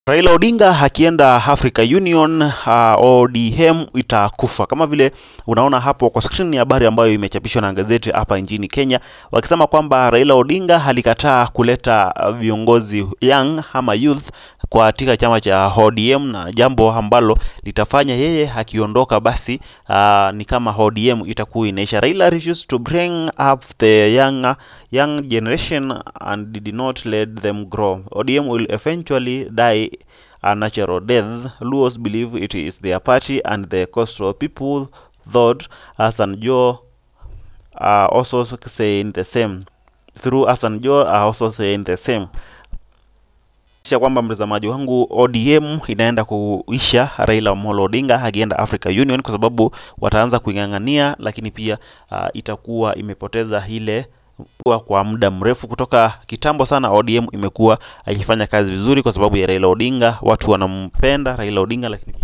Raila Odinga akienda Africa Union, ODM itakufa. Kama vile unaona hapo kwa screen ya habari ambayo imechapishwa na gazeti hapa nchini Kenya, wakisema kwamba Raila Odinga alikataa kuleta viongozi young ama youth katika chama cha ODM, na jambo ambalo litafanya yeye akiondoka basi ni kama ODM itakuwa inaisha. Raila refused to bring up the young generation and did not let them grow. ODM will eventually die a natural death. Luos believe it is their party and the coastal people thought Hassan Joho also saying the same. Through Hassan Joho are also saying the same. Kisha kwamba mtazamaji wangu, ODM inaenda kuisha Raila Amolo Odinga akienda Africa Union, kwa sababu wataanza kuingangania, lakini pia itakuwa imepoteza ile kwa muda mrefu. Kutoka kitambo sana ODM imekuwa ikifanya kazi vizuri kwa sababu ya Raila Odinga. Watu wanampenda Raila Odinga, lakini